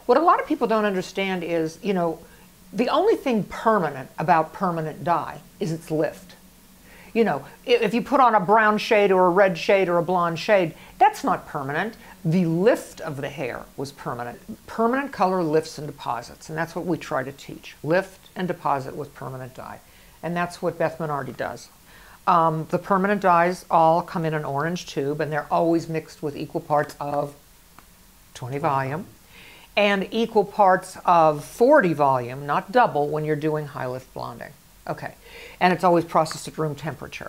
What a lot of people don't understand is, the only thing permanent about permanent dye is its lift. If you put on a brown shade or a red shade or a blonde shade, that's not permanent. The lift of the hair was permanent. Permanent color lifts and deposits, and that's what we try to teach. Lift and deposit with permanent dye. And that's what Beth Minardi does. The permanent dyes all come in an orange tube, and they're always mixed with equal parts of 20 volume and equal parts of 40 volume, not double, when you're doing high lift blonding. Okay, and it's always processed at room temperature.